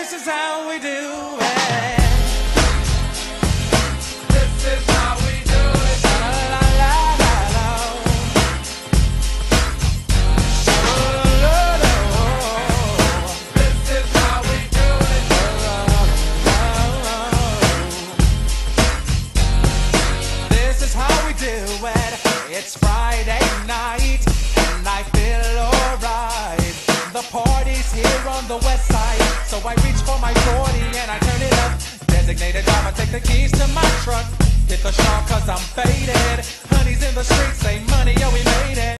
This is how we do it. This is how we do it. La la la la la. This is how we do it. This is how we do it. It's Friday night and I feel alright. The party's here on the west side, so I reach for my 40 and I turn it up. Designated driver, take the keys to my truck. Hit the shop cause I'm faded. Honey's in the streets, say money, yo, we made it.